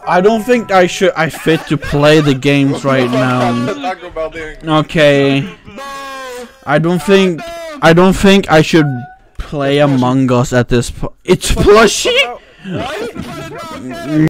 I don't think I fit to play the games right now. Okay. I don't think I should play Among Us at this point. It's plushy.